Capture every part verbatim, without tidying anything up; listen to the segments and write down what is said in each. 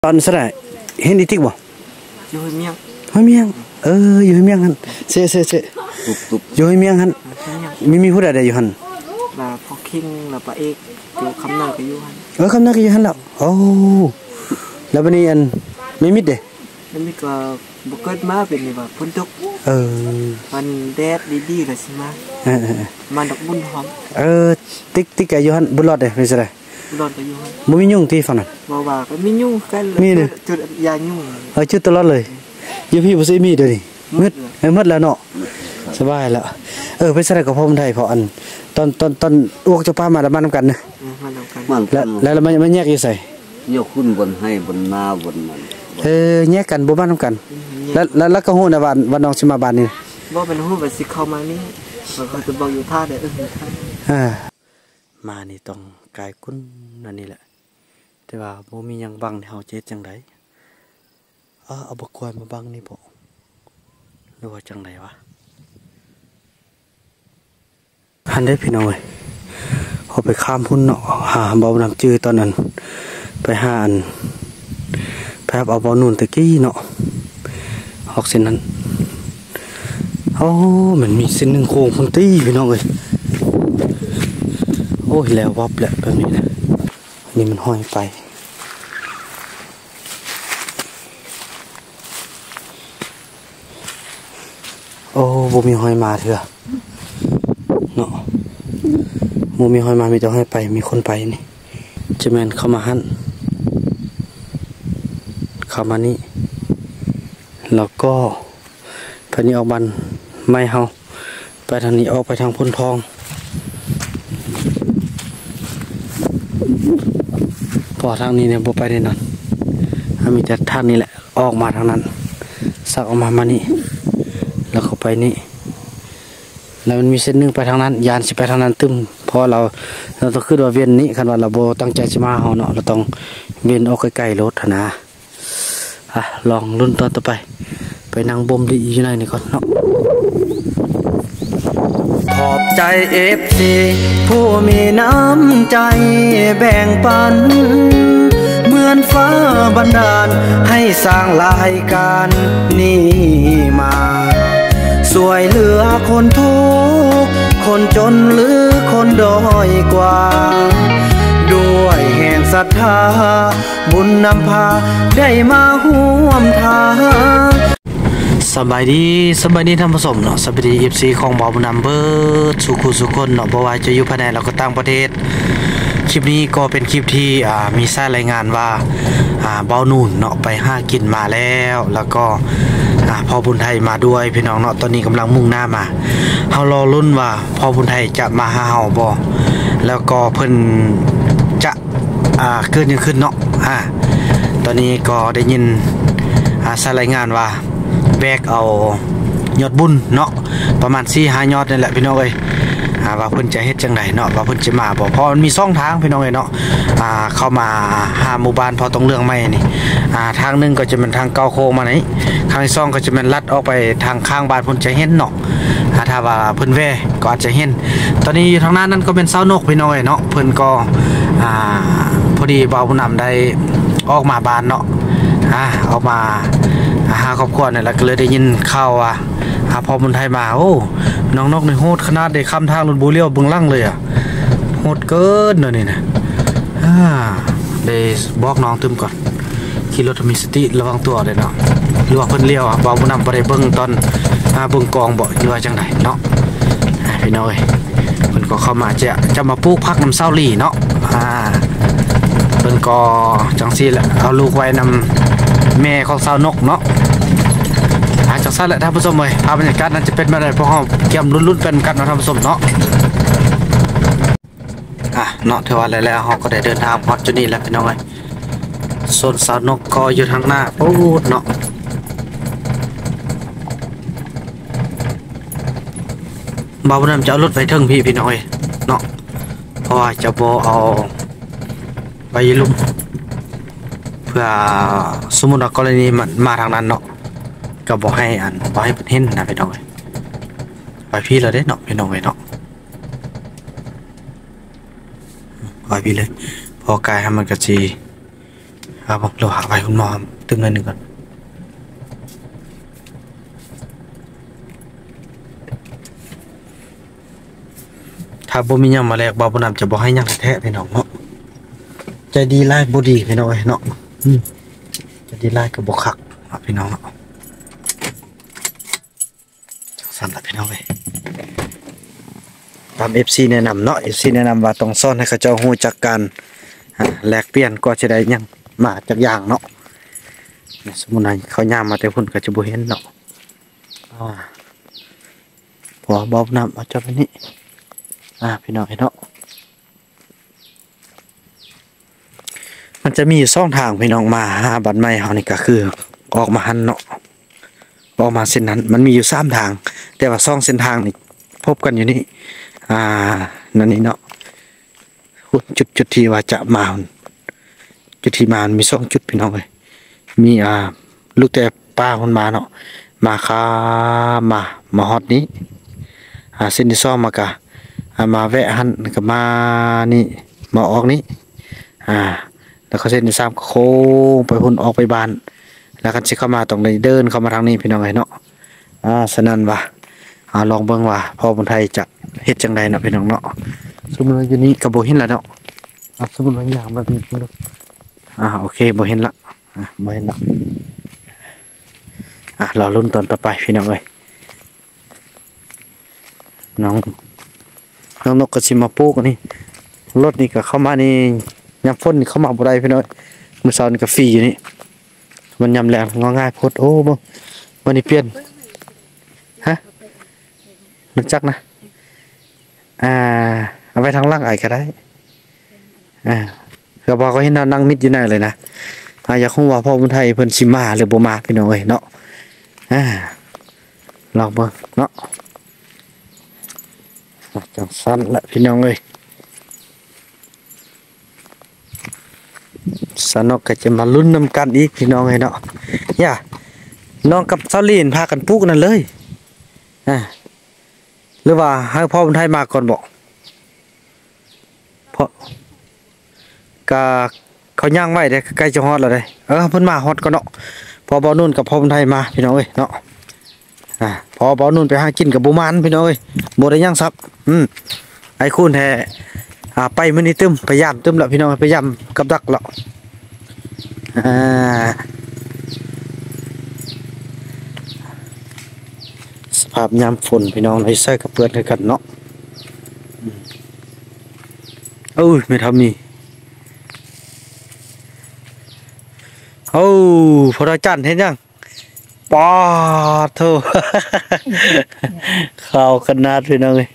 ตอนสระเห็นดิทิกบ่อยู่ให้เมียงให้เมียงเอออยู่ให้เมียงหันเซ่เซ่เซ่อยู่ให้เมียงหันมีมีผู้ใดอยู่หันว่าพ่อคิงแล้วป้าเอกอยู่คำนาก็อยู่หันเออคำนาก็อยู่หันแล้วโอ้แล้ววันนี้อันไม่มิดเด้ไม่มิดก็บุกเกิดมาเป็นนี่ว่าพ้นทุกเออมันแดดดีๆเลยสิมาเออมันดอกบุญหอมเออติ๊กติ๊กก็อยู่หันบุญรอดเด้ไม่ใช่รอดก็อยู่หันบ่มียุ่งที่ฝั่งนั้นบ่ว่าก็มียุ่งกันเลยจุดยายุ่งเออจุดตลอดเลยอยู่พี่บ่ใช่มีเด้อนี่มืดเออมืดแล้วเนาะสบายแล้วเออไปใส่กับพ่อผมไทยพออันตอนตอนตอนอ้วกจะป้ามาแล้วมานำกันนะแล้วแล้วมันมันแยกอยู่ใส่ยกขึ้นบนให้บนนาบนมันเออแยกกันบ่มานำกันแล้วแล้วแล้วก็ฮู้นะว่าว่าน้องสิมาบ้านนี่บ่เป็นฮู้ว่าสิเข้ามานี่เขาจะบอกอยู่ท่าเด้อเออท่าอ่ามานี่ต้องกายกุ้นนั่นนี่แหละแต่ว่าบ่มีหยังบังให้เฮาเจ็ดจังได๋อ้อเอาบักกล้วยมาบังนี่บ่หรือว่าจังได๋วะหันได้พี่น้องเอ้ยเขาไปข้ามพุ่นเนาะหาเบาน้ำจืดตอนนั้นไปหาอันไปหาเอาเบาหนุนตะกี้เนาะออกเส้นนั้นโอ้มันมีเส้นหนึ่งโค้งพุ่นตี้พี่น้องเอ้ยโอ้ยแล้ววับแหละแบบนี้นะอันนี้มันห้อยไปโอ้บ่มีห้อยมาเถอะเนาะบ่มีห้อยมามีแต่ห้อยไปมีคนไปนี่จะแม่นเข้ามาหั่นเข้ามานี่แล้วก็ไปนี่ออกบันไม่เฮาไปทางนี้ออกไปทางพ้นทองพอทางนี้เนี่ยบ่ไปได้นั่นมีแต่ทางนี้แหละออกมาทางนั้นสักออกมามานี่แล้วเข้าไปนี่แล้วมันมีเส้นนึงไปทางนั้นยานสิไปทางนั้นตึมพอเราเราต้องขึ้นว่าเวียนนี้คันว่าเราโบตั้งใจจะมาเฮาเนาะเราต้องเวียนออกใกล้ๆรถนะอ่ะลองรุ่นตอนต่อไปไปนั่งบ่มดีอยู่ไหนนี่ก่อนเนาะขอบใจ เอฟ ซี ผู้มีน้ำใจแบ่งปันเหมือนฟ้าบันดาลให้สร้างรายการนี้มาสวยเหลือคนทุกข์คนจนหรือคนด้อยกว่าด้วยแห่งศรัทธาบุญนำพาได้มาห่วมทางสบายดีสบายดีท่านผู้ชมเนาะสบายดี เอฟ ซี ของบ่าวบุญนำเบิดสุขุสุคนเนาะบ่ว่าจะอยู่ภายในแล้วก็ต่างประเทศคลิปนี้ก็เป็นคลิปที่อ่ามีสายรายงานว่าอ่าบ่าวนุ่นเนาะไปหากินมาแล้วแล้วก็อ่าพ่อบุญไทยมาด้วยพี่น้องเนาะตอนนี้กำลังมุ่งหน้ามาเฮารอลุ้นว่าพ่อบุญไทยจะมาหาเฮาบ่แล้วก็เพิ่นจะอ่าเกิดยังขึ้นเนาะอ่าตอนนี้ก็ได้ยินอ่าสายรายงานว่าแบกเอายอดบุญเนาะประมาณ สี่ห้า ยอดนั่นแหละพี่น้องเอ้ยอ่าว่าเพิ่นจะเฮ็ดจังไดเนาะว่าเพิ่นจะมาบ่เพราะมันมีสองทางพี่น้องเอ้ยเนาะอ่าเข้ามาหาหมู่บ้านพอต้องเรื่องใหม่นี่อ่าทางนึงก็จะเป็นทางเก้าโค้งมานี่ทางที่สองก็จะเป็นลัดออกไปทางข้างบ้านเพิ่นจะเห็นเนาะถ้าว่าเพิ่นแว่ก็อาจจะเห็นตอนนี้อยู่ทางนั้นนั่นก็เป็นเสานกพี่น้องเอ้ยเนาะเพิ่นก็อ่าพอดีบ่าวผู้นำได้ออกมาบ้านเนาะอ่าออกมาหาครอบครัวเนี่ยแล้วก็เลยได้ยินข่าวว่าหาพ่อบุญไทยมาโอ้น้องนกในโหดขนาดได้ข้ามทางรถบูเลี้ยวเบื้องล่างเลยอ่ะโหดเกินเลยนี่นะอ่าได้บอกน้องตึมก่อนขี่รถมีสติระวังตัวเลยเนาะหรือว่าเพิ่นเลี้ยวอ่ะบ่าวบุญนำไปได้เบิ่งตอนมาเบิ่งกองบ่หรือว่าจังไดเนาะพี่น้อยเพิ่นก็เข้ามาจะจะมาปลูกผักน้ำเศร้าหลี่เนาะอ่าเพิ่นก็จังซี่แหละเอาลูกไว้นำแม่ของสาวนกเนาะอาจากสั้นแหละท่านผู้ชมเลยภาพบรรยากาศนั้นจะเป็นมาได้เพราะเขาเกี่ยมรุ่นๆเป็นกันนะท่านผู้ชมเนาะอ่ะเนาะเทว่าอะไรแล้วเขาก็ได้เดินทางพอดจุดนี้แล้วพี่น้องเลยส่วนสาวนกก็อยู่ทางหน้าโอ้เนาะบ่าวบุญนำจะเอารถไปถึงพี่พี่น้องเลยเนาะเพราะว่าจะโบเอาไปลุมเพื่อสมมุติว่ากรณีมันมาทางนั้นเนาะก็บอกให้อันบอกให้เห็นนะพี่น้องไปพี่เลยได้เนาะพี่น้องเนาะไปพี่เลยพอกายให้มันกระจีเอาบอกเราหาไปคุณหมอตึงหน่อยหนึ่งก่อนถ้าบ่มีหยังมาแลกบ่บ่นำจะบ่ให้หยังแท้ๆพี่น้องเนาะใจดีหลายบ่ดีพี่น้องเอ้ยเนาะอืมใจดีหลายก็บ่คักเนาะพี่น้องเนาะจังซั่นล่ะพี่น้องเอ้ยตาม เอฟ ซี แนะนำเนาะ เอฟ ซี แนะนำว่าต้องซ่อนให้เขาเจ้าฮู้จักกันแลกเปลี่ยนก็จะได้หยังมาจักอย่างเนาะสมมุติว่าเขาย่ามมาแต่พุ่นก็จะบ่เห็นเนาะอ่าพอบ่นำเอาจับไว้นี่อ่าพี่น้องเนาะมันจะมีช่องทางพี่น้องมาหาบัตรใหม่เฮานี่ก็คือออกมาหันเนาะออกมาเส้นนั้นมันมีอยู่สามทางแต่ว่าช่องเส้นทางนี่พบกันอยู่นี่อ่านั่นนี่เนาะจุดจุดที่ว่าจะมาจุดที่มามีสองจุดพี่น้องเอ้ยมีอ่าลูกแต่ป้าคนมาเนาะมาคามามาฮอดนี้อ่าเส้นที่สองมากะมาแวะหันกับมานี่มาออกนี้อ่าแล้วก็เส้นที่สามก็โค้งไปพุ่นออกไปบ้านแล้วก็สิเข้ามาตรงนี้เดินเข้ามาทางนี้พี่น้องเอ้ยเนาะอ่าฉะนั้นว่าอ่าลองเบิ่งว่าพ่อคนไทยจะเฮ็ดจังไดเนาะพี่น้องเนาะสมมุติว่าอยู่นี่ก็บ่เห็นแล้วเนาะอ่าสมมุติว่าอย่างแบบนี้บ่อ่าโอเคบ่เห็นละอ่าบ่เห็นละอ่ะรอลุ้นตอนต่อไปพี่น้องเอ้ยน้องน้องนกก็สิมาปลูกนี่รถนี่ก็เข้ามานี่ยามฝนนี่เข้ามาบ่ได้พี่น้องมื้อเช้านี่ก็ฟรีอยู่นี่มันยามแลงงอง่ายโพดโอ้บ่บ่นี่เปลี่ยนฮะรู้จักนะอ่าเอาไว้ทางล่างไอ้ก็ได้อ่าก็บอกเขาเห็นนั่งมิดอยู่นั่นเลยนะอ่าอยากฮู้ว่าพ่อบุญไทยเพิ่นสิมาหรือบ่มาพี่น้องเอ้ยเนาะอ่าลองเบิ่งเนาะจังซั่นละพี่น้องเอ้ยสนอกก็จะมาลุ้นนำกันอีกพี่น้องเอ้ยเนาะย่าน้องกับเซาลีนพากันปลูกนั่นเลยอ่าหรือว่าให้พ่อบุญไทยมาก่อนบอกเพราะกะเขาย่างไว้ได้ใกล้จะฮอดแล้วได้เออเพิ่นมาฮอดก่อนเนาะพอบ่นู่นกับพ่อบุญไทยมาพี่น้องเอ้ยเนาะอ่าพอบ่นู่นไปหากินกับบ่มานพี่น้องเอ้ยบ่ได้ย่างซับอืมไอ้คุณแท้อ่าไปมื้อนี้ตึมพยายามตึมแล้วพี่น้องพยายามกับดักแล้วอ่าสภาพยามฝนพี่น้องให้ใส่กับเพื่อนให้กันเนาะเอ้ยไม่ทำมีโอ้พอเราจันเห็นยังปอดโธ่ ข่าวขนาดพี่น้องเลย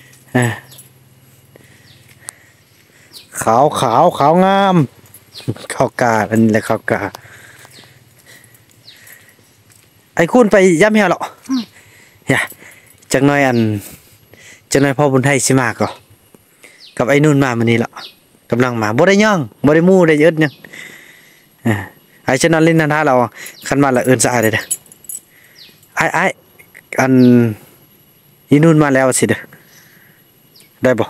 ขาวขาวขาวงามข้าวกาอันนี้แหละข้าวกาไอ้คุณไปย่ำเหี่ยวหรออย่าจังน้อยอันจังน้อยพ่อบุญไทยสิมาก็กับไอ้นุ่นมามันนี้ละกำลังมาบ่ได้ย่องบ่ได้มู่ได้เยอะยังไอ้ฉะนั้นเล่นนันท่าเราขันมาละเอินสะอาดเลยเด้อไอ้ไอ้อันอีนุ่นมาแล้วสิเด้อได้บ่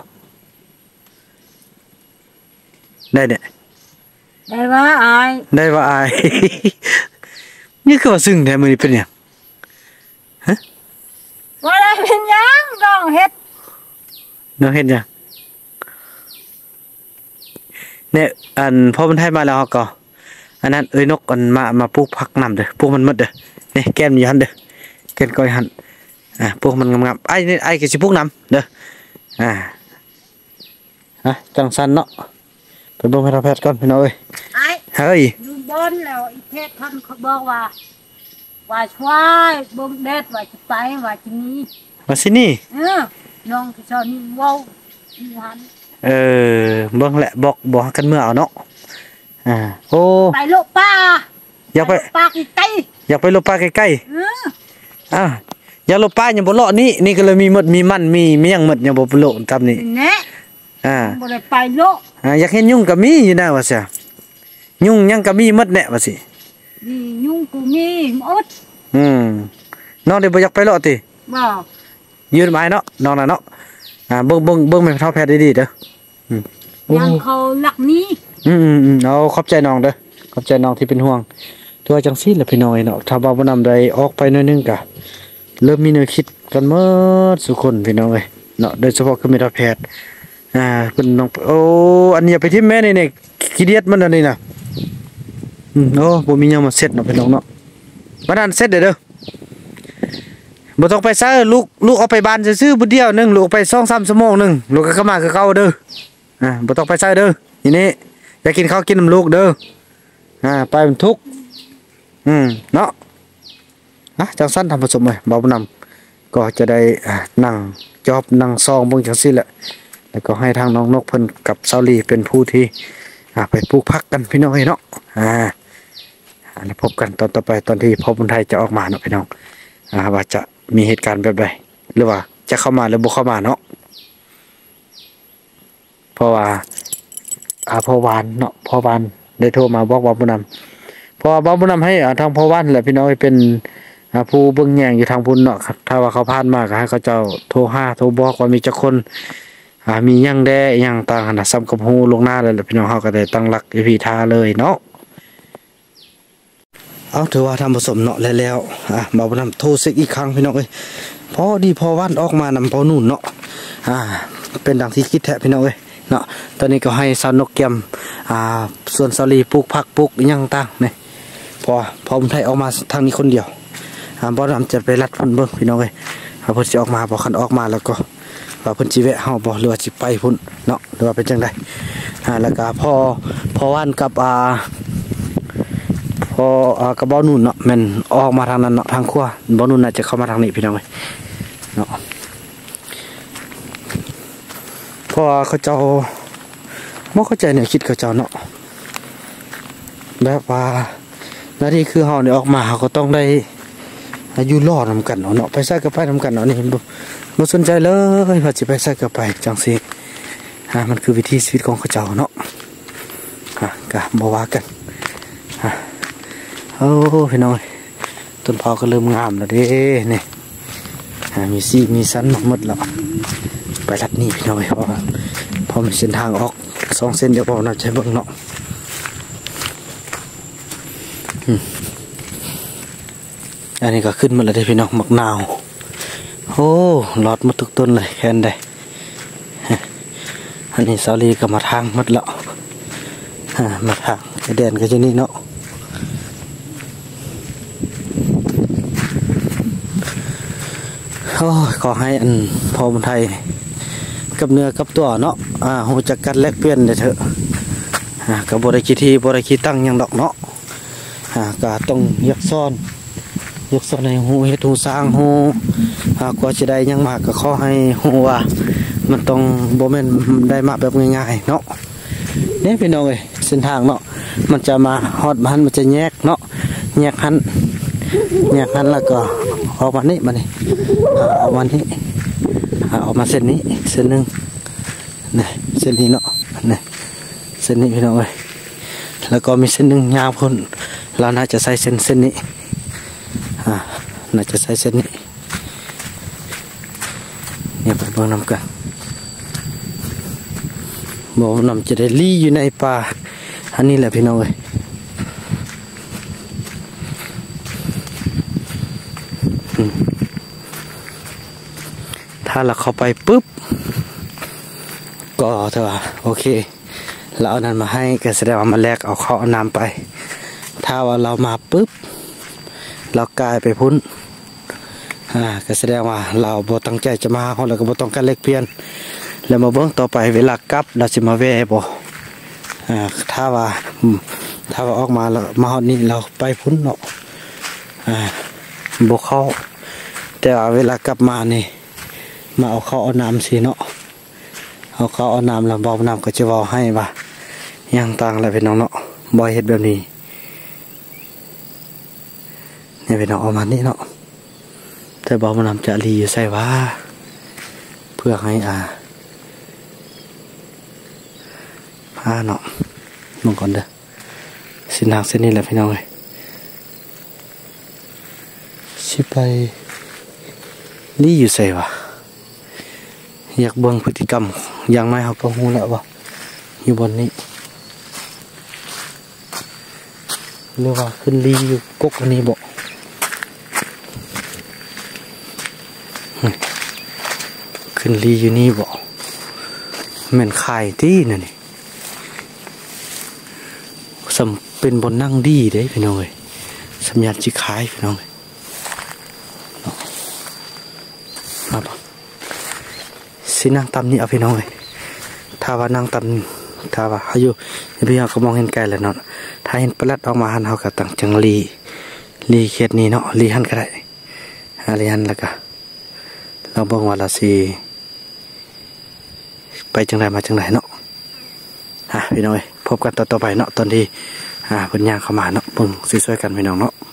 ได้เนี่ยได้ว่าอายได้ว่าอาย นี่คือว่าซึ้งแท้มื้อนี้เป็นหยังฮะว่าได้เป็นหยังน้องเฮ็ดน้องเฮ็ดหยังเนี่ยอันพ่อบุญไทยมาแล้วก็อันนั้นเอ้ยนกอันมามาปลูกผักนำเด้อปลูกมันหมดเด้อนี่แก้มอยู่หั่นเด้อแก้มก้อยหั่นอ่าปลูกมันงามๆไอ้นี่ไอ้ก็สิปลูกนำเด้ออ่าฮะจังซั่นเนาะไปเบิ่งให้เราแพทย์ก่อนพี่น้องเอ้ยไอ้เฮ้ยอยู่บนแล้วอีเพชรท่านเขาบอกว่าว่าช่วยบ่งเด็ดว่าจะไปว่าจะมีว่าสินี่เออน้องที่ชอบนี่เว้าอีหันเออเบิ่งแหละบอกบอกกันเมื่อเอาเนาะอ่าโอ้ไปโลกป่าอยากไปป่าใกล้อยากไปโลกป่าใกล้ๆเอออ่าอยากโลกป่ายังบ่เลาะนี่นี่ก็เลยมีหมดมีมันมีมีหยังหมดยังบ่ไปโลกตามนี่แน่อ่าบ่ได้ไปโลกอ่าอยากเห็นยุงก็มีอยู่นะว่าซะยุงยังก็มีหมดแน่ว่าสินี่ยุงก็มีหมดอืมน้องได้บ่อยากไปเลาะติบ่ยืนไม้เนาะน้องน่ะเนาะอ่าเบิ่งเบิ่งเบิ่งแม่เฒ่าแพทย์ดีๆเด้ออืมยังเขาหลักนี้อืมๆๆเอาขอบใจน้องเด้อขอบใจน้องที่เป็นห่วงตัวจังซี่แหละพี่น้อยเนาะถ้าบ่าบ่นำใดออกไปหน่อยนึงกะเริ่มมีแนวคิดกันหมดทุกคนพี่น้องเอ้ยเนาะโดยเฉพาะคือมิตรแพทย์อ่าเพิ่นน้องโอ้อันนี้ไปที่แม่นี่นี่ขี้เดียดมันอันนี้น่ะอืมโอ้บ่มีหยังมาเสร็จเนาะพี่น้องเนาะมาดันเสร็จเด้อเด้อบ่ต้องไปซะลูกลูกเอาไปบ้านซื่อๆผู้เดียวนึงลูกไป สองสาม ชั่วโมงนึงลูกก็เข้ามาคือเก่าเด้ออ่าบ่ต้องไปซะเด้อทีนี้อยากกินข้าวกินน้ำลูกเด้ออ่าไปมันทุกข์อืมเนาะอ่ะจังซั่นทำผสมเลยบ่าบ่นำก็จะได้อ่านั่งจอบนั่งซองเบิ่งจังซี่แหละแล้วก็ให้ทางน้องนกเพิ่นกับเซาลีเป็นผู้ที่อ่าไปปลูกผักกันพี่น้องเอ้ยเนาะอ่าแล้วพบกันตอนต่อไปตอนที่พ่อบุญไทยจะออกมาเนาะพี่น้องอ่าว่าจะมีเหตุการณ์แบบใดหรือว่าจะเข้ามาหรือบ่เข้ามาเนาะเพราะว่าอ่าพ่อวานเนาะพ่อวานได้โทรมาบอกว่าบ่นำเพราะว่าบ่บ่นำให้อ่าทางพ่อวานแหละพี่น้องเป็นอ่าผู้เบิ่งแย่งอยู่ทางพุ่นเนาะครับถ้าว่าเขาผ่านมาก็ให้เขาเจ้าโทรหาโทรบอกว่ามีจักคนอ่ามีหยังแด่หยังต่างหั่นน่ะซ้ำกับฮู้ลงหน้าเลยแหละพี่น้องเฮาก็ได้ตั้งหลักอยู่ที่ท่าเลยเนาะเอาถือว่าทำผสมเนาะแล้วแล้วอ่ะบ่าวบ่นำโทรเช็คอีกครั้งพี่น้องเอ้ยพอดีพอวันออกมานำพอนู่นเนาะอ่าเป็นดังที่คิดแท้พี่น้องเอ้ยเนาะตอนนี้ก็ให้สาวนกแก้มอ่าส่วนเซาลีปลูกผักปลูกหยังต่างนี่พอพอผมไทยออกมาทางนี้คนเดียวอ่าบ่นำจะไปรัดเพิ่นเบิ่งพี่น้องเอ้ยว่าเพิ่นสิออกมาบ่คันออกมาแล้วก็ว่าเพิ่นสิแวะเฮาบ่หรือว่าสิไปพุ่นเนาะหรือว่าเป็นจังได๋อ่าแล้วก็พอพอวันกับอ่าพออ่ากระบอกนุ่นเนาะแม่นออกมาทางนั้นเนาะทางขั้วบ่อนุ่นน่าจะเข้ามาทางนี้พี่น้องเอ้ยเนาะเพราะเขาเจ้าบ่เข้าใจเนี่ยคิดเขาเจ้าเนาะแบบว่าหน้าที่คือเฮาเนี่ยออกมาเฮาก็ต้องได้อยู่รอดนำกันเนาะไปใส่กับไปนำกันเนาะนี่บ่บ่สนใจเลยว่าสิไปใส่กับไปจังซี่อ่ามันคือวิถีชีวิตของเขาเจ้าเนาะอ่ะก็บ่ว่ากันอ่ะโอ้พี่น้องต้นพอก็เริ่มงามแล้วเด้นี่มีซีมีสันหมดแล้วไปรัดนี่พี่น้องเพราะว่าพอมีเส้นทางออกสองเส้นเดี๋ยวพอเราใช้เบิ้งเนาะอันนี้ก็ขึ้นมาแล้วเด้พี่น้องมักนาวโอ้หลอดมาทุกต้นเลยแค่นได้อันนี้เสาลีก็มาทางหมดแล้วมาทางไอแดนก็จะนี่เนาะโอ้ขอให้อันพอบุญไทยกับเนื้อกับตัวเนาะอ่าหูจักกันแลกเปลี่ยนเถอะอ่ากับบริคิดที่บริคิดตั้งยังดอกเนาะอ่าก็ต้องยักซ้อนยักซ้อนในหูเฮ็ดหูสร้างหูอ่ากว่าจะได้ยังมากก็ขอให้หูว่ามันต้องโบแมนได้มาแบบง่ายๆเนาะเนี่ยพี่น้องเอ้ยเส้นทางเนาะมันจะมาฮอดมันมันจะแยกเนาะแยกหันแยกหันแล้วก็ออกมานี่มานี่ออกมานี่ออกมาเส้นนี้เส้นหนึ่งนี่เส้นนี้เนาะนี่เส้นนี้พี่น้องเอ้ยแล้วก็มีเส้นหนึ่งยาวพ้นเราน่าจะใส่เส้นเส้นนี้อ่าน่าจะใส่เส้นนี้เนี่ยไปเบิ่งนำกันบอกนำจะได้ลี่อยู่ในป่าอันนี้แหละพี่น้องเอ้ยถ้าเราเข้าไปปุ๊บก็เถอะโอเคเราเอานั้นมาให้ก็แสดงว่ามาแลกเอาข้าวเอาน้ำไปถ้าว่าเรามาปุ๊บเรากลายไปพุ่นอ่าก็แสดงว่าเราบ่ตั้งใจจะมาเราก็บ่ต้องการเล็กเพียนแล้วมาเบิ่งต่อไปเวลากลับเราจะมาแวะบ่อ่าถ้าว่าถ้าว่าออกมาแล้วมาฮอดนี้เราไปพุ่นเนาะอ่าบ่เข้าแต่ว่าเวลากลับมานี่มาเอาข้าวเอาน้ำสิเนาะเอาข้าวเอาน้ำแล้วบอกน้ำก็จะบอกให้ว่ายังต่างอะไรเป็นน้องเนาะบอยเฮ็ดแบบนี้เนี่ยเป็นน้องเอามานี่เนาะแต่บอกน้ำจะรีอยู่ใส่ว่าเพื่อให้อ่าพาเนาะลงก่อนเด้อเส้นทางเส้นนี้แหละพี่น้องเลยชิไปรีอยู่ใส่ว่าอยากเบิ่งพฤติกรรมอย่างไม่เขาก็หูแล้วว่าอยู่บนนี้หรือว่าขึ้นลีอยู่กกอันนี้บ่ขึ้นลีอยู่นี่บ่แม่นขายที่นั่นนี่สำเป็นบนนั่งดีเด้พี่น้องเอ้ยสัญญาณสิขายพี่น้องเอ้ยมาบ่สินั่งตำนี่เอาพี่น้องเอ้ยถ้าว่านั่งตำถ้าว่าอายุพี่น้องก็มองเห็นไกลแล้วเนาะถ้าเห็นปลัดออกมาหันเฮาก็ตั้งจังลีลีเขตนี้เนาะลีหันก็ได้ลีหันแล้วก็เราเบิ่งว่าเราสิไปจังไรมาจังไรเนาะอ่ะพี่น้องพบกันต่อต่อไปเนาะตอนที่อ่าเพิ่นย่างเข้ามาเนาะเบิ่งสวยๆกันพี่น้องเนาะ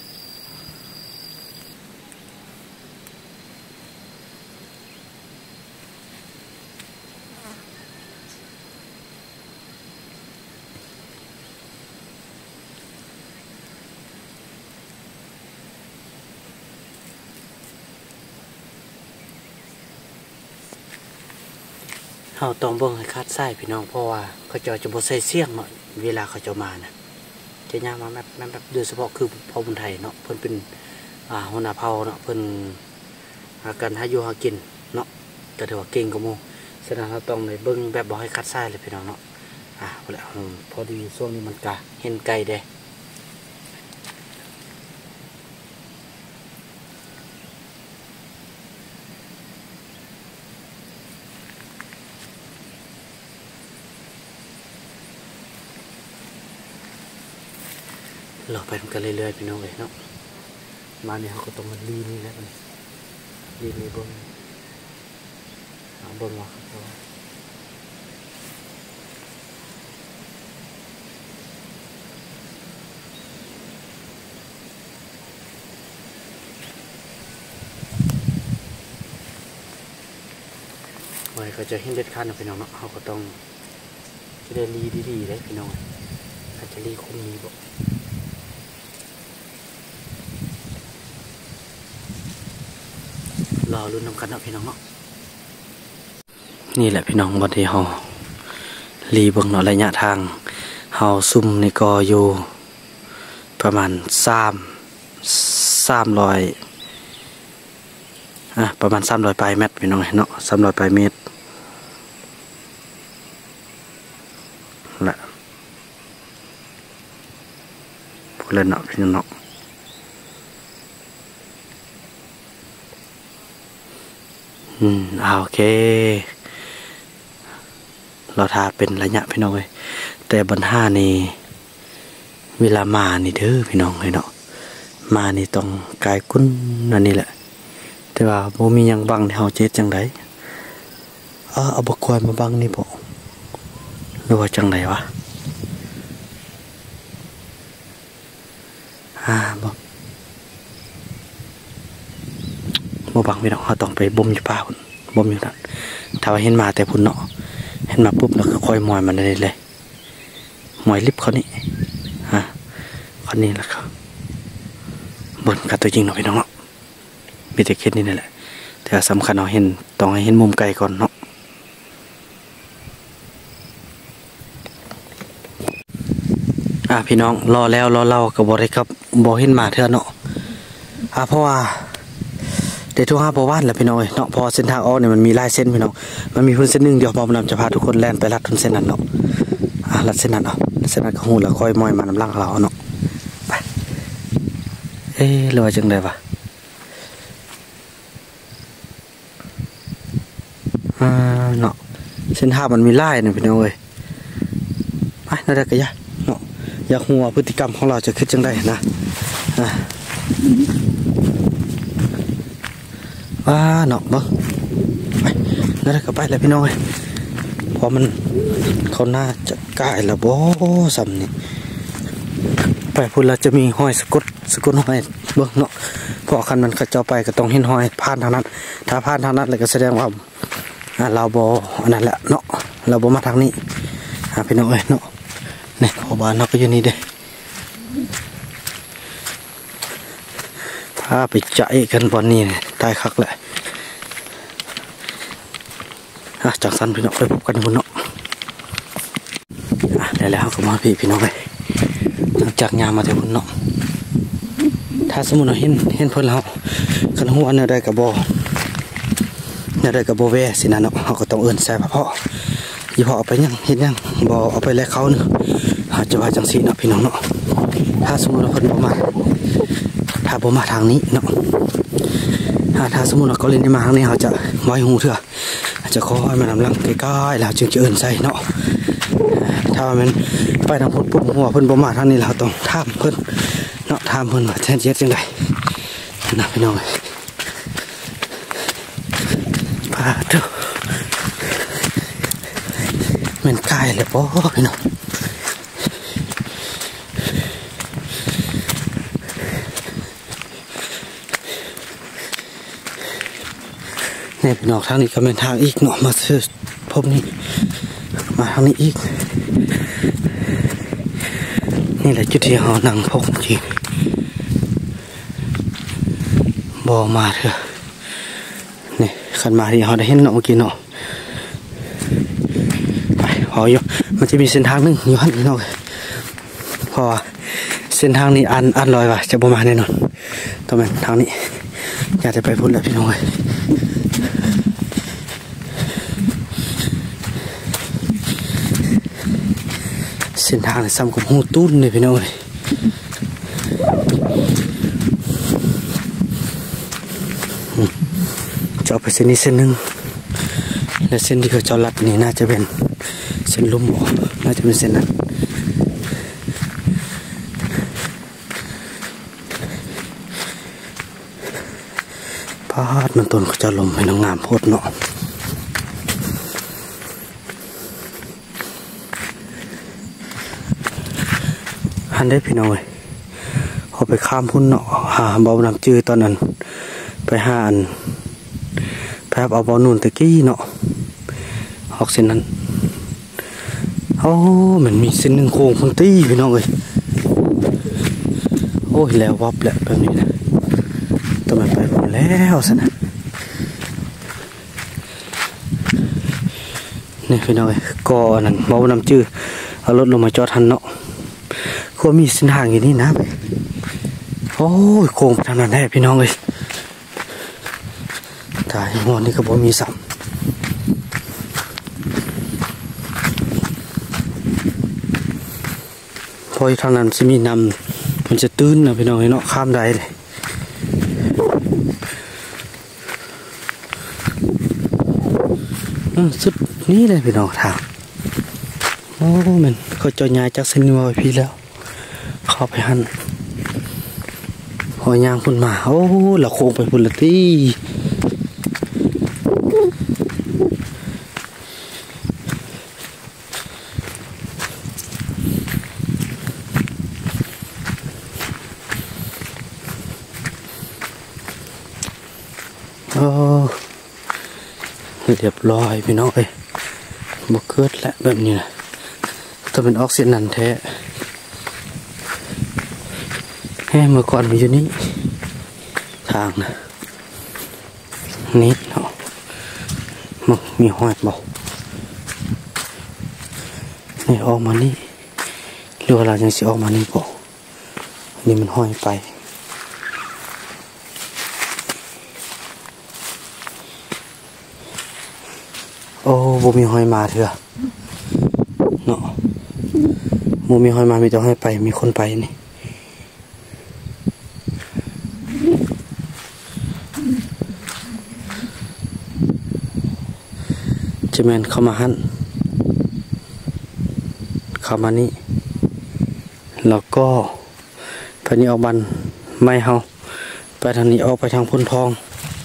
เขาต้องเบิ่งให้คาดไส้พี่น้องเพราะว่าเขาจะจะบ่ใส่เสียงเนาะเวลาเขาจะมานะจะย่างมาแบบแบบโดยเฉพาะคือเผ่าบุญไทยเนาะเพิ่นเป็นอ่าหัวหน้าเผ่าเนาะเพิ่นหากันหาอยู่หากินเนาะแต่ถือว่าเก่งกว่าหมู่ฉะนั้นเราต้องเลยเบิ่งแบบบ่ให้คาดไส้เลยพี่น้องเนาะอ่าพอแล้วพอดีช่วงนี้มันกะเห็นไก่เด้เราไปกันเรื่อยๆพี่น้องเลยเนาะมาเนี่ยเขาก็ต้องมาลีนี่แล้วกันลีนี่บนบนว่าครับไว้เขาจะเห็นเด็ดขาดนะพี่น้องเนาะเขาก็ต้องจะได้ลีดีๆเลยพี่น้องอาจจะลีคงมีบอกรอรุ่นน้ำกันนะพี่น้องเนาะนี่แหละพี่น้องบนที่เฮาลีเบิ่งเนาะระยะทางเฮาซุ่มในกออยู่ประมาณสามสามร้อยอ่ะประมาณสามร้อยปลายเมตรพี่น้องเนาะสามร้อยปลายเมตรละพูดเล่นเนาะพี่น้องเนาะอืมเอาโอเคเราทาเป็นระยะพี่น้องเลยแต่บนห้านี่เวลามานี่เด้อพี่น้องเลยเนาะมานี่ต้องกายกุ้นนั่นนี่แหละแต่ว่าโบมียังบังที่เฮาเจ็ดจังไดเออเอาบกควายมาบังนี่บ่หรือว่าจังไดวะอ่าบ่โมบังไม่ต้องเขาต้องไปบ่มอยู่ป่าพุ่นบ่มอยู่นั่นถ้าว่าเห็นมาแต่พุ่นเนาะเห็นมาปุ๊บแล้วก็ค่อยมอยมันได้เลยมอยลิบเขานี่ฮะเขานี่แหละครับบนกับตัวจริงเนาะพี่น้องเนาะมีแต่เคสนี้นี่แหละแต่สำคัญเราเห็นต้องให้เห็นมุมไกลก่อนเนาะอ่ะพี่น้องรอแล้วรอเล่ากับบอได้ครับบอเห็นมาเถอะเนาะอ่ะเพราะว่าเดี๋ยวทุกห้าประวัติแหละพี่น้องเนาะพอเส้นทางออกเนี่ยมันมีลายเส้นพี่น้องมันมีพื้นเส้นหนึ่งเดียวพอมันจะพาทุกคนแล่นไปลัดทุนเส้นนั้นเนาะอ่ะลัดเส้นนั้นเนาะเส้นนั้นก็หูแล้วค่อยมอยมานำล่างเราเนาะไปเอ๊ะรวยจังเลยวะอ่าเนาะเส้นทางมันมีลายเนี่ยพี่น้องเอ้ยไปนั่นได้ก็ยากเนาะอยากหัวพฤติกรรมของเราจะคิดจังได้นะอ่ะว้าเนาะบ้างไปแล้วก็ไปแล้วพี่น้องพอมันเขาน่าจะกายแล้วบ่ซ้ำนี่ไปพูดแล้วจะมีห้อยสะกดสะกดห้อยเบิ้งเนาะพอคันมันกระเจ้าไปก็ต้องเห็นห้อยผ่านทางนั้นถ้าผ่านทางนั้นเลยก็แสดงว่าเราบ่อันนั้นแหละเนาะเราบ่มาทางนี้หาพี่น้องเอ้ยเนาะนี่พอบ้านเราก็อยู่นี่เด้ถ้าไปจ่ายกันบอลนี่ตายคักแหละจากสันพี่น้องไปพบกันบนเนาะได้แล้วก็มาพี่พี่น้องไปจากงานมาแต่บนเนาะาสมมุติเราเห็นเห็นเพิ่นแล้วคันหัวเนี่ยได้กับบ่เนี่ยได้กับบ่แวสินะเนาะเขาก็ต้องเอิ้นใส่เพาะยี่พอเอาไปยังเห็นยังบ่เอาไปแลกเขาเนาะอาจจะว่าจังซี่เนาะพี่น้องเนาะถ้าสมมุติว่าเพิ่นบ่มาถ้าบ่มาทางนี้เนาะถ้าถ้าสมมุติว่าเขาเล่นได้มาทางนี้เขาจะไว้หูเถอะอาจจะขอให้มันนำลังใกล้ๆแล้วจึงจะเอิ้นใส่เนาะถ้ามันไปทางพุ่นปุ๊บหัวเพิ่นบ่มาทางนี้เราต้องถามเพิ่นเนาะถามเพิ่นว่าแท้เจ็ดจังได๋นะพี่น้องพาเถอะมันใกล้แล้วป่ะพี่น้องเนี่ยพี่น้องทางนี้ก็เป็นทางอีกเนาะมาซื้อพบนี้มาทางนี้อีกนี่แหละจุดที่เขานั่งพกจริงบ่มาเถอะนี่ขันมาที่เขาได้เห็นเนาะเมื่อกี้เนาะไปพออยู่มันจะมีเส้นทางนึงอยู่หันพี่น้องพอเส้นทางนี้อันอันลอยว่ะจะบ่มาแน่นอนต้องเป็นทางนี้อยากจะไปพุ่นแล้วพี่น้องเลยเส้นทางซ้ำกับหูตุ้นเลยพี่น้องเลยจะเอาไปเส้นนี้เส้นหนึ่งและเส้นที่เขาจอดลัดนี่น่าจะเป็นเส้นลุ่มน่าจะเป็นเส้นนั้นพาดมันต้นเขาจะลมให้น้องงามโพดเนาะหันได้พี่น้อยเขาไปข้ามพุ่นเนาะหาบ่อน้ำจืดตอนนั้นไปหาอันแพบเอาบ่อนุ่นตะกี้เนาะออกเส้นนั้นโอ้มันมีเส้นหนึ่งโค้งพุ่นตี้พี่น้องเลยโอ้ยแล้ววับแหละแบบนี้นะต้องไปหมดแล้วสินะนี่พี่น้องเลยก่อนั่นบ่อน้ำจืดเอารถลงมาจอดทันเนาะก็มีเส้นทางอย่างนี้นะไปโอ้ยโค้งไปทางนั้นแน่พี่น้องเลยตายหัวนี่ก็บ่มีสัมพอทางนั้นจะมีนำมันจะตื้นนะพี่น้องเนาะข้ามได้เลยสุดนี้เลยพี่น้องทางโอ้มันเขาจอยายจากเส้นนี้มาพี่แล้วเข้าไปหันหอยยางพุ่นมาโอ้เราโค้งไปพุ่นละที่โอ้เรียบร้อยพี่น้องเอ้ยบกเกิดแหละแบบนี้นะถ้าเป็นออกซิเจนนั่นแท้แห้เมื่อก่อนมันอยู่นี่ทางนะนิดเนาะมันมีหอยบอกนี่ออกมานี่หรือว่าเรายังสิออกมานี่บอกนี่มันห้อยไปโอ้บ่มีหอยมาเถอะเนาะบ่มีหอยมามีแต่หอยไปมีคนไปนี่จะแมนเข้ามาหันเข้ามานี่แล้วก็ไปนี่ออกบันไม่เฮาไปทางนี้ออกไปทางพ้นทอง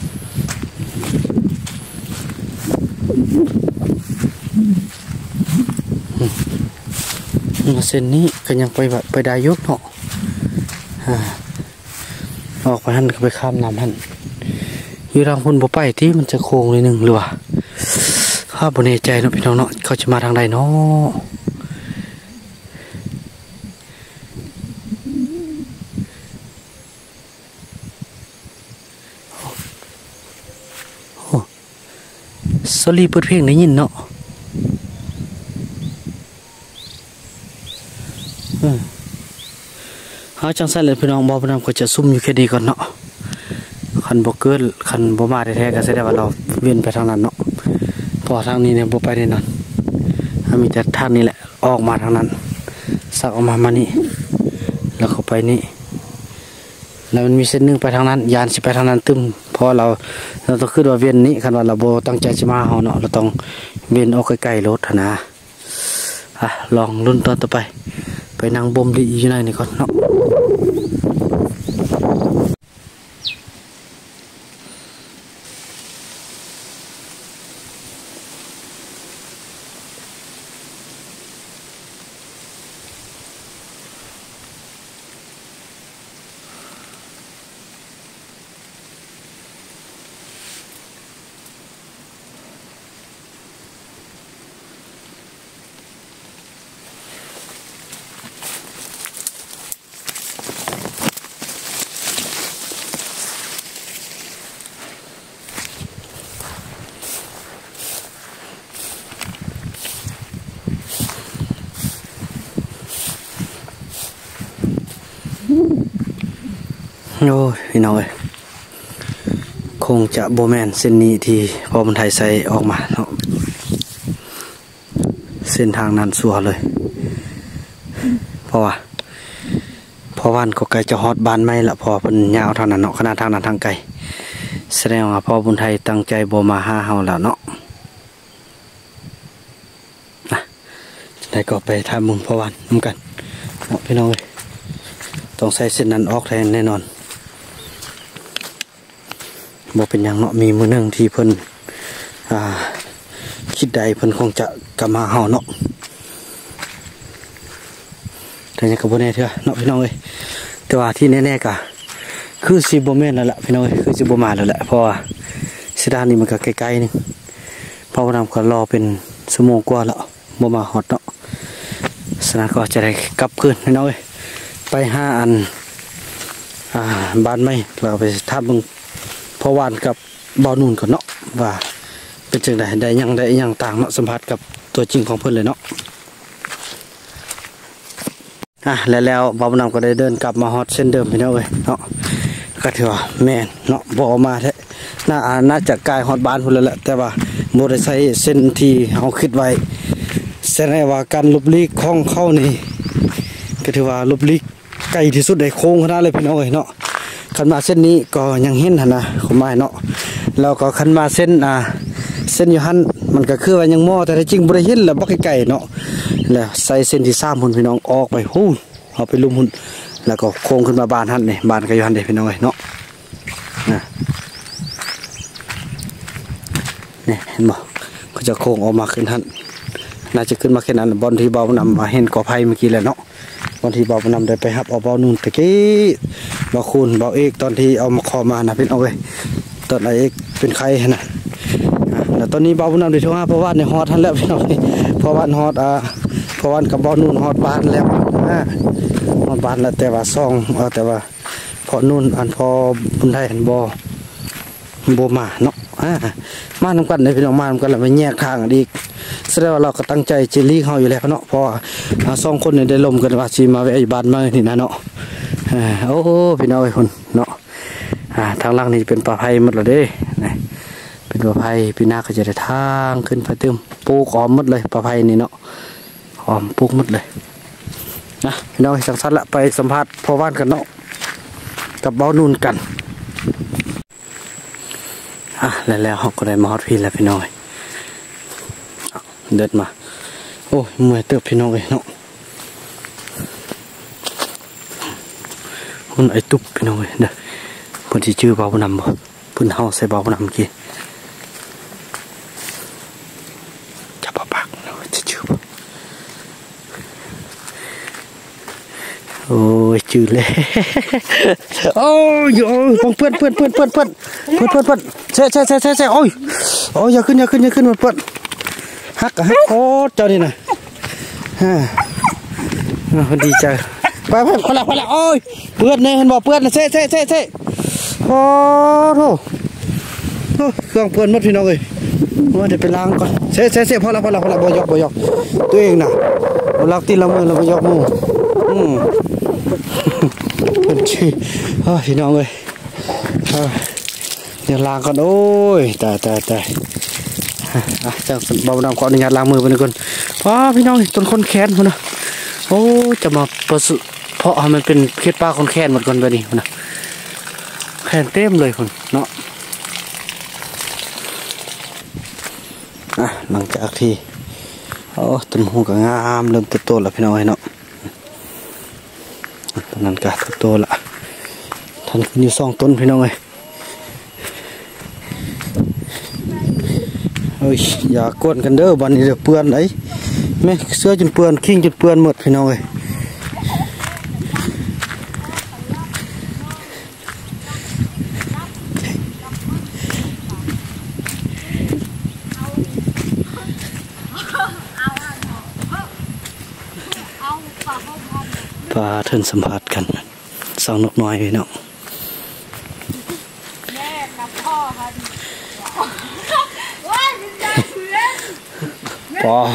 เส้นนี้ก็ยังไปไปได้ยกเนาะออกไปหันก็ไปข้ามน้ำหันอยู่ทางพ้นบ่ไปที่มันจะโค้งเลยหนึ่งหรือว่าข้าบนเนใจเนาะพี่น้องเนาะเขาจะมาทางใดเนาะโอ้สลีเปิดเพลงได้ยินเนาะเอาจังซั่นเลยพี่น้องบ่บ่นำก็จะซุ่มอยู่แค่นี้ก่อนเนาะคันบ่เกิดคันบ่มาแท้ๆก็แสดงว่าเราเวียนไปทางนั้นเนาะพอทางนี้เนี่ยบ่ไปแน่นอนมีแต่ทางนี้แหละออกมาทางนั้นสักออกมามานี่แล้วเข้าไปนี่แล้วมันมีเส้นนึงไปทางนั้นยานสิไปทางนั้นตึมเพราะเราเราต้องขึ้นว่าเวียนนี้คันว่าเราบ่ตั้งใจสิมาเฮาเนาะเราต้องเวียนออกใกล้ๆรถนะอ่ะลองลุ้นตอนต่อไปไปนั่งบ่มดีอยู่ในนี่ก่อนเนาะโอ้ยพี่น้องเอ้ยคงจะโบแมนเส้นนี้ที่พอมันไทยใส่ออกมาเนาะเส้นทางนั้นสัวเลยเพราะว่าพอวันก็ไกลจะฮอดบ้านไม่ละพอเป็นยาวทางนั้นเนาะขนาดทางนั้นทางไกลแสดงว่าพอบุญไทยตั้งใจโบมาห้าเฮาแล้วเนาะนะได้ก็ไปทำมุมพอวันน้ำกันเนาะพี่น้องเอ้ยต้องใส่เส้นนั้นออกแทนแน่นอนบ่เป็นอย่างเนาะมีมือหนึ่งที่เพิ่นอ่าคิดใดเพิ่นคงจะกลับมาเฮาเนาะแต่ยังกับบ่แน่เถอะเนาะพี่น้องเอ้ยแต่ว่าที่แน่ๆก็คือสิบ่แม่นแล้วล่ะพี่น้องเอ้ยคือสิบ่มาแล้วแหละเพราะว่าสิด้านนี้มันก็ไกลๆนึงเพราะว่านำก็รอเป็นชั่วโมงกว่าแล้วบ่มาฮอดเนาะฉะนั้นก็จะได้กลับคืนพี่น้องเอ้ยไปห้าอันอ่าบ้านไม่เราไปทับมึงพอวานกับบ่อนุ่นก่อนเนาะว่าเป็นจังไดได้ยังได้ยังต่างเนาะสัมผัสกับตัวจริงของเพื่อนเลยเนาะอ่ะแล้วแล้วบ่าวนำก็ได้เดินกลับมาฮอตเส้นเดิมพี่น้องเอ้ยเนาะก็ถือว่าแม่นเนาะบ่อมาแท้น่าน่าจะกลายฮอตบ้านพุ่นแล้วแหละแต่ว่าบ่ได้ใช้เส้นที่เฮาคิดไว้แสดงว่าการลบลีกของเข้านี่ก็ถือว่าลบลีกไกลที่สุดในโค้งขนาดเลยพี่น้องเอ้ยเนาะขันมาเส้นนี้ก็ยังเห็นนะขมายเนาะแล้วก็ขันมาเส้นอ่าเส้นอยู่หันมันก็คือว่ายังมอแต่จริงบริเห็นแล้วบ่ไกลๆเนาะแล้วใส่เส้นที่สามหุ่นพี่น้องออกไปหู้เอาไปลุมหุ่นแล้วก็โค้งขึ้นมาบานหันนี่บานก็อยู่หันเด้พี่น้องเนาะนะนี่เห็นบ่ก็จะโค้งออกมาขึ้นหันน่าจะขึ้นมาแค่นั้นบอลที่เบานำมาเห็นกอไผ่เมื่อกี้แหละเนาะบอลที่เบานำได้ไปฮับเอาเบานู่นตะกี้เบาคูณเบาเอกตอนที่เอามาคอมานะเป็นเอาเลยตอนไหนเอกเป็นใครนะแล้วตอนนี้เบานำได้ทั่วเพราะว่าในฮอตทันแล้วพี่น้องเพราะว่าฮอตอ่าเพราะว่ากับเบานู่นฮอตบานแล้วอ่าฮอตบานแล้วแต่ว่าซองเออแต่ว่าพอนู่นอันพอบุญไทยอันบอโบมาเนาะอ่ามาทำกันเลยพี่น้องมาทำกันแล้วไปแยกทางอีกแสดงว่าเราก็ตั้งใจจะลีกเขาอยู่แล้วเนาะเพราะสองคนเนี่ยได้ลมกันว่าชีมาแวะบ้านมานี่นะเนาะโอ้พี่น้องไอ้คนเนาะทางล่างนี่เป็นปลาไผ่หมดเลยเด้เป็นปลาไผ่พี่นาก็จะได้ทางขึ้นไปเติมปลูกหอมหมดเลยปลาไผ่นี่เนาะหอมปลูกหมดเลยนะพี่น้องสังสรรค์ละไปสัมภาษณ์พ่อบ้านกันเนาะกับเบ้านูนกันอ่ะแล้วแล้วเขาก็ได้มาฮอตพี่แล้วพี่น้องเดินมาโอ้ยเมื่อยเติบพี่น้องเลยเนาะคุณไอตุ๊บพี่น้องเลยเด้อเพิ่นที่ชื่อเบาบุญนำบ่เพิ่นเฮาใส่เบาบุญนำกี่จับปากเนาะจะชื่อบ่โอ้ยจืดเลยโอ้ยโอ้ยเพื่อนเพื่อนเพื่อนเพื่อนเพื่อนเพื่อนเพื่อนเพื่อนเซ่เซ่เซ่เซ่เซ่โอ้ยโอ้ยอย่าขึ้นอย่าขึ้นอย่าขึ้นเพื่อนฮักฮักโอ้เจ้านี่นะฮ่าดีใจไปไปพอละพอละโอ้ยเปื้อนเนี่ยเห็นบอกเปื้อนนะเซ่เซ่เซ่เซ่โอ้โหเครื่องเปื้อนหมดพี่น้องเลยว่าเดี๋ยวไปล้างก่อนเซ่เซ่เซ่พอละพอละพอละบ่ยกบ่ยกตัวเองนะเราลักตีละมือเราบ่ยกมืออืมเพิ่นชื่อโอ้ยพี่น้องเอ้ยเดี๋ยวล้างก่อนโอ้ยตายตายตายอ่ะจังเบาน้ำขออนุญาตล้างมือไปหนึ่งคนเพราะพี่น้องต้นคนแค้นคนนะโอ้จะมาประสเพราะมันเป็นเขตป่าคนแค้นหมดคนไปนี่คนนะแค้นเต็มเลยคนเนาะอ่ะหลังจากที่โอ้ต้นหูก็งามเริ่มเติบโตแล้วพี่น้องเนาะตอนนั้นก็เติบโตละท่านขึ้นอยู่สองต้นพี่น้องเลยเฮ้ยอย่ากวนกันเด้อวันนี้เดี๋ยวเปื้อนไอ้แม่เสื้อจนเปื้อนขิ้งจนเปื้อนหมดพี่น้องเลยพาเทินสัมผัสกันสองนกน้อยพี่น้องปอ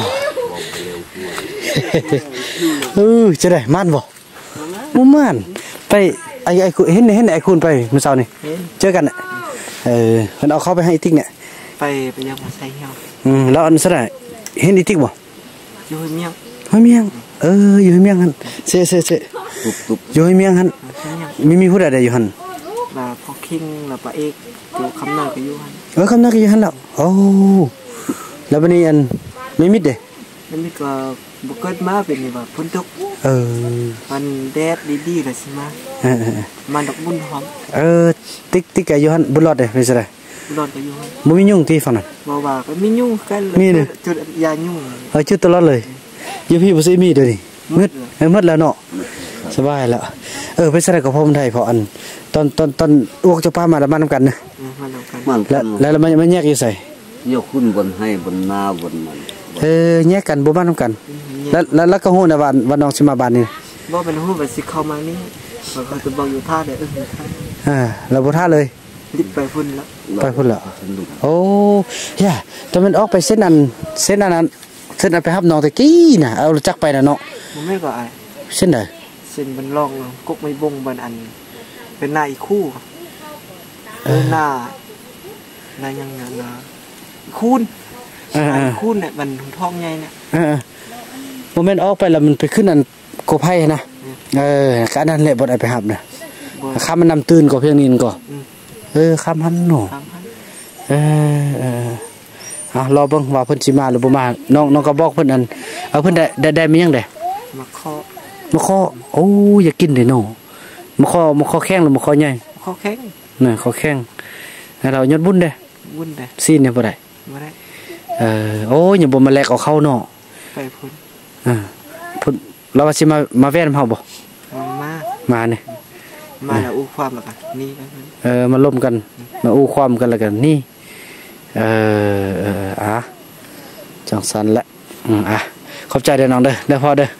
เออจะได้มันบ่มุ่มันไปไอ้ไอ้คุณเห็นเห็นไอ้คุณไปเมื่อเช้านี่เจอกันอ่ะเออมันเอาเข้าไปให้ติ๊กเนี่ยไปไปยังมาใส่เหี่ยวอืมแล้วอันนั้นได้เห็นอีติ๊กบ่อยู่ให้เมียงให้เมียงเอออยู่ให้เมียงหันเซ่เซ่เซ่อยู่ให้เมียงหันมีมีผู้ใดได้อยู่หันว่าพอคิงแล้วปะเอกอยู่คำนาก็อยู่หันเออคำนาก็อยู่หันแล้วโอ้แล้ววันนี้อันไม่มิดเด้ไม่มิดก็บุกเกิดมาเป็นไงแบบพ้นทุกเออมันแดดดีๆเลยสิมาเออมันดอกบุญหอมเออติ๊กติ๊กกับอยู่หันบุญรอดเด้ไม่ใช่ได้บุญรอดก็อยู่หันบ่มียุ่งที่ฝั่งนั้นบ่ว่าก็มียุ่งกันเลยจุดยายุ่งเออจุดตลอดเลยอยู่พี่บ่ใช่มีเด้อนี่มืดเออมืดแล้วเนาะสบายแล้วเออไปใส่กับพ่อมันได้เพราะอันตอนตอนตอนอ้วกจะป้ามาแล้วมานำกันนะแล้วแล้วมันมันแยกอยู่ใส่ยกขึ้นบนให้บนหน้าบนมันเออแยกกันบ่มานำกันแล้วแล้วแล้วก็ฮู้นะว่าวันน้องสิมาบ้านนี่บ่เป็นฮู้ว่าสิเข้ามานี่เขาจะบอกอยู่ท่าเด้อเออท่าอ่าแล้วบ่ท่าเลยรีบไปพุ่นแล้วไปพุ่นแล้วโอ้ย่าแต่มันออกไปเส้นนั้นเส้นนั้นเส้นนั้นไปรับน้องตะกี้น่ะเอาจักไปน่ะเนาะบ่แม่นว่าอ้ายเส้นใดเส้นบันลองกกไม่บงบันอันเป็นหน้าอีกคู่เออหน้าหน้ายังไงนะคูนคูนเนี่ยมันท้องใหญ่เนี่ยเออโมเมนต์ออกไปแล้วมันไปขึ้นอันโกไผ่นะเออการนั้นแหละบดไอไปหับนะข้ามมันนำตื่นก่อเพียงนินก่อเออข้ามหันหนูเออเอออ่ะรอเบิ่งว่าเพิ่นสิมาหรือบ่มาน้องน้องก็บอกเพิ่นอันเอาเพิ่นได้ได้ได้มีหยังได้มะข้อมะข้อโอ้อยากกินเด้เนาะมะข้อมะข้อแข้งหรือมะข้อใหญ่มะข้อแข้งน่ะข้อแข้งเรายอดบุญเด้บุญเด้ซีนเนี่ยบ่ได้บ่ได้เออโอ้ยอย่าบ่มาแลกเอาเข้าเนาะไปพุ่นอ่าพุ่นเราว่าสิมามาแว่นเฮาบ่มามาเนี่ยมาแล้วอู้ความแล้วกันนี่เออมาล้มกันมาอู้ความกันแล้วกันนี่เออเอออ่ะจังสันละอืมอ่ะขอบใจเด้อน้องเด้อได้พ่อเด้อ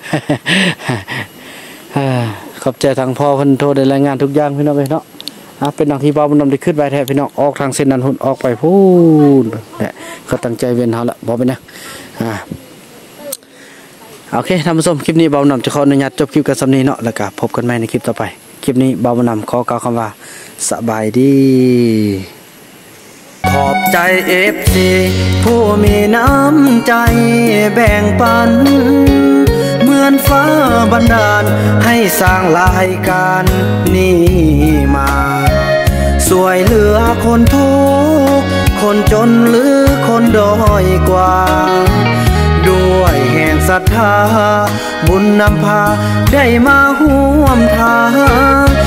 ขอบใจทางพ่อเพิ่นโทรได้รายงานทุกอย่างพี่น้องเอ้ยเนาะอ่ะเป็นทางที่บ่าวบุญนำได้ขึ้นไปแท้พี่น้องออกทางเส้นนั้นหุ่นออกไปพูนเนี่ยเขาตั้งใจเวียนเฮาละบ่เป็นนะอ่าโอเคท่านผู้ชมคลิปนี้บ่าวบุญนำจะขออนุญาตจบคลิปกันสำนี้เนาะแล้วก็พบกันใหม่ในคลิปต่อไปคลิปนี้บ่าวบุญนำขอกล่าวคำว่าสบายดีขอบใจ เอฟ ซี ผู้มีน้ำใจแบ่งปันเหมือนฟ้าบันดาลให้สร้างรายการนี้มาสวยเหลือคนทุกข์คนจนหรือคนด้อยกว่าด้วยแห่งศรัทธาบุญนำพาได้มาห่วมทาง